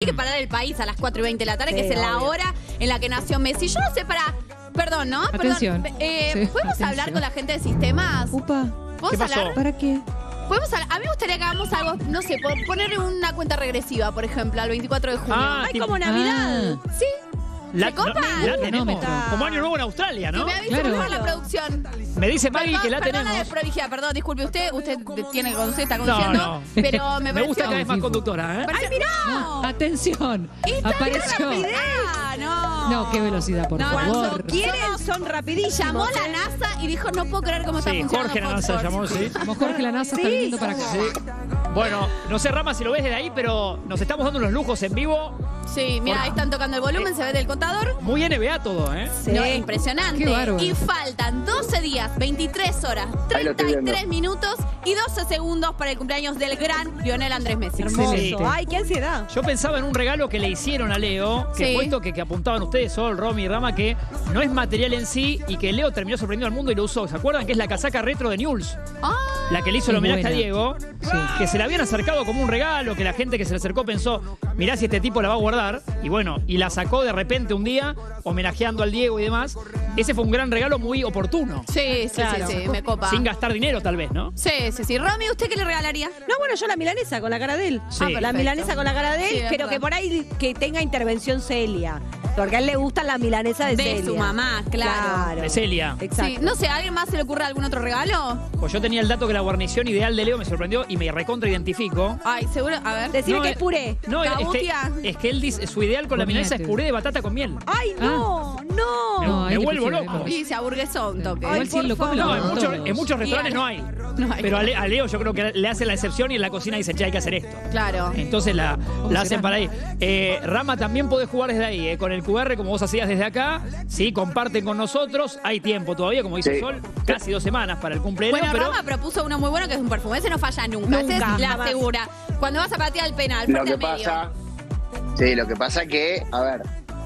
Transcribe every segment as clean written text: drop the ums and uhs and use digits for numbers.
que parar el país a las 4:20 de la tarde, que es la hora en la que nació Messi. Yo no sé Perdón, ¿no? Atención. Perdón. ¿Podemos hablar con la gente de sistemas? Upa. ¿Podemos ¿Qué pasó? hablar? ¿Para qué? ¿Podemos hablar? A mí me gustaría que hagamos algo, no sé, ponerle una cuenta regresiva, por ejemplo, al 24 de junio. Ay, como Navidad. Sí. La, ¿Se copa? la tenemos. Cronómetro. Como año nuevo en Australia, ¿no? Me avisa Claro. por la producción. Me dice Maggie que la Perdón tenemos. la desprolijidad, perdón, disculpe usted tiene que conocer, está No, conduciendo, no. pero me Me pareció... gusta cada vez más conductora, ¿eh? ¡Ay, mirá! No, atención. Apareció. Ah, no. No, qué velocidad, por No, favor. cuando Quieren, son rapidísimos. Llamó la NASA y dijo, no puedo creer cómo está Sí, funcionando Jorge Nanza Foxport. llamó, sí. Como Jorge la NASA está viniendo para acá. Bueno, no sé, Rama, si lo ves desde ahí, pero nos estamos dando unos lujos en vivo. Sí, mira, ahí están tocando el volumen, se ve del contador. Muy NBA todo, ¿eh? Sí. No, impresionante. Qué bárbaro. Y faltan 12 días, 23 horas, Ahí lo estoy 33 viendo. minutos y 12 segundos para el cumpleaños del gran Lionel Andrés Messi. Hermoso. Sí. Ay, qué ansiedad. Yo pensaba en un regalo que le hicieron a Leo, que Sí. fue esto que apuntaban ustedes, Sol, Romy y Rama, que no es material en sí y que Leo terminó sorprendiendo al mundo y lo usó. ¿Se acuerdan? Que es la casaca retro de News. Ah, La que le hizo el Muy homenaje a buena. Diego, que se la habían acercado como un regalo, que la gente que se le acercó pensó, mirá si este tipo la va a guardar. Y bueno, y la sacó de repente un día, homenajeando al Diego y demás. Ese fue un gran regalo muy oportuno. sí, Claro. sí, me copa. Sin gastar dinero, tal vez, ¿no? Sí. Romy, ¿usted qué le regalaría? No, bueno, yo la milanesa con la cara de él. Sí. La perfecto. milanesa con la cara de él, Sí, es pero verdad. que por ahí que tenga intervención Celia. Porque a él le gusta la milanesa de Celia. De su mamá, claro. De Celia. Exacto. Sí, no sé, ¿a alguien más se le ocurre algún otro regalo? Pues yo tenía el dato que la guarnición ideal de Leo me sorprendió y me recontra identifico. Ay, seguro, a ver. Decime No, que es puré. No, Cabutia. es que él dice, su ideal con la milanesa es Coñate. puré de batata con miel. Ay, no, no. No, ahí Me le vuelvo pusieron loco. además. Y se aburguesó un toque. Igual si él lo come, No, lo en comen muchos, todos. en muchos restaurantes no hay. No hay. Pero a Leo yo creo que le hacen la excepción y en la cocina dicen, che, hay que hacer esto. Claro. Entonces la será? hacen para ahí. Rama también podés jugar desde ahí, con el QR como vos hacías desde acá. Sí, comparten con nosotros. Hay tiempo todavía, como dice Sí. Sol, casi 2 semanas para el cumpleaños. Bueno, pero Rama propuso uno muy bueno que es un perfume. Ese no falla nunca. Ese Nunca, es la jamás. segura. Cuando vas a patear el penal, Lo fuerte que al medio. pasa, sí, lo que pasa que, a ver,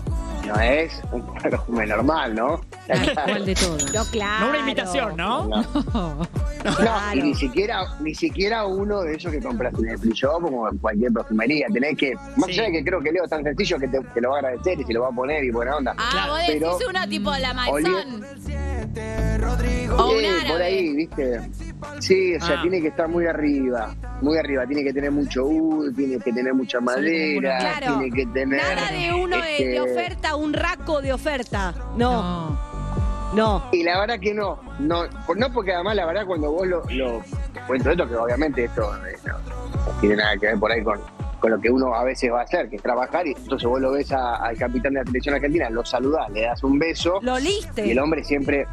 no es un perfume normal, ¿no? ¿Cuál de todos? No, claro. no una invitación, ¿no? No. No, Claro. y ni siquiera uno de esos que compras en el free shop o en cualquier perfumería. Tenés que, más Sí. allá de que creo que Leo es tan sencillo que te lo va a agradecer y se lo va a poner y buena onda. Ah, Claro, vos decís pero- una tipo la Oli- Maison. O un Sí, por árabe. ahí, ¿viste? Sí, o sea, Ah. tiene que estar muy arriba, tiene que tener mucho tiene que tener mucha madera, Claro. tiene que tener... Nada de uno de oferta, un raco de oferta. No, No. no. Y la verdad que no porque además la verdad cuando vos lo cuento esto, que obviamente esto no tiene nada que ver por ahí con lo que uno a veces va a hacer, que es trabajar, y entonces vos lo ves al capitán de la selección argentina, lo saludás, le das un beso, Lo y liste. el hombre siempre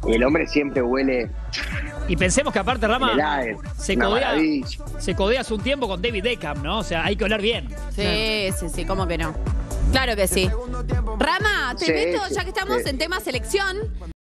huele Y pensemos que aparte Rama el aire, se una codea, maravilla. se codea hace un tiempo con David Beckham, ¿no? O sea, hay que oler bien. Sí, ¿cómo que no? Claro que sí. Rama, te Sí, meto, sí, ya que estamos sí. en tema selección.